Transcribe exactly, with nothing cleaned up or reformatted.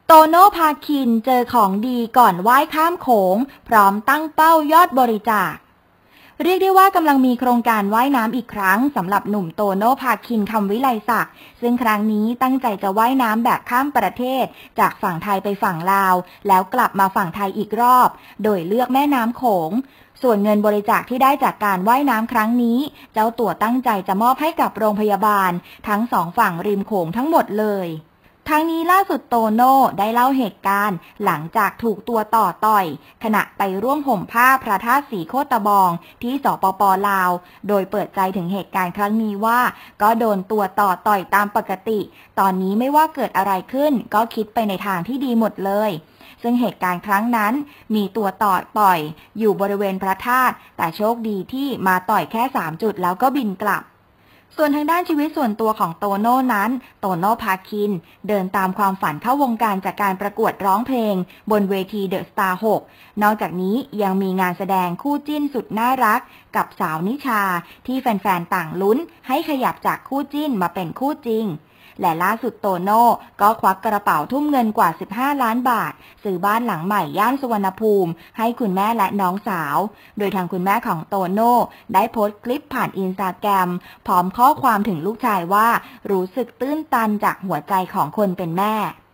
โตโน่พาคินเจอของดีก่อนว่ายข้ามโขงพร้อมตั้งเป้ายอดบริจาคเรียกได้ว่ากำลังมีโครงการว่ายน้ำอีกครั้งสำหรับหนุ่มโตโน่พาคินคำวิไลศักดิ์ซึ่งครั้งนี้ตั้งใจจะว่ายน้ำแบบข้ามประเทศจากฝั่งไทยไปฝั่งลาวแล้วกลับมาฝั่งไทยอีกรอบโดยเลือกแม่น้ำโขงส่วนเงินบริจาคที่ได้จากการว่ายน้ำครั้งนี้เจ้าตัวตั้งใจจะมอบให้กับโรงพยาบาลทั้งสองฝั่งริมโขงทั้งหมดเลยทั้งนี้ล่าสุดโตโน่ได้เล่าเหตุการณ์หลังจากถูกตัวต่อต่อยขณะไปร่วมห่มผ้าพระธาตุศรีโคตบองที่สปป.ลาวโดยเปิดใจถึงเหตุการณ์ครั้งนี้ว่าก็โดนตัวต่อต่อยตามปกติตอนนี้ไม่ว่าเกิดอะไรขึ้นก็คิดไปในทางที่ดีหมดเลยซึ่งเหตุการณ์ครั้งนั้นมีตัวต่อต่อยอยู่บริเวณพระธาตุแต่โชคดีที่มาต่อยแค่สามจุดแล้วก็บินกลับส่วนทางด้านชีวิตส่วนตัวของโตโน่นั้นโตโน่พาคินเดินตามความฝันเข้าวงการจากการประกวดร้องเพลงบนเวทีเดอะสตาร์หกนอกจากนี้ยังมีงานแสดงคู่จิ้นสุดน่ารักกับสาวนิชาที่แฟนๆต่างลุ้นให้ขยับจากคู่จิ้นมาเป็นคู่จริงและล่าสุดโตโน่ก็ควักกระเป๋าทุ่มเงินกว่าสิบห้าล้านบาทซื้อบ้านหลังใหม่ย่านสุวรรณภูมิให้คุณแม่และน้องสาวโดยทางคุณแม่ของโตโน่ได้โพสต์คลิปผ่านอินสตาแกรมพร้อมข้อความถึงลูกชายว่ารู้สึกตื้นตันจากหัวใจของคนเป็นแม่